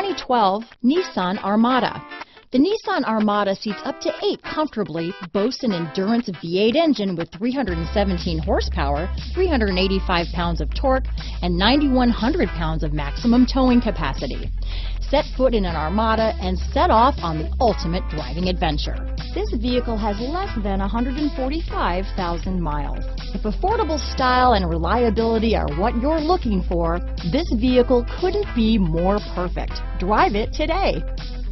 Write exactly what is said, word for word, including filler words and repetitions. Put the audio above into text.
twenty twelve Nissan Armada. The Nissan Armada seats up to eight comfortably, boasts an endurance V eight engine with three hundred seventeen horsepower, three hundred eighty-five pounds of torque, and nine thousand one hundred pounds of maximum towing capacity. Set foot in an Armada and set off on the ultimate driving adventure. This vehicle has less than one hundred forty-five thousand miles. If affordable style and reliability are what you're looking for, this vehicle couldn't be more perfect. Drive it today.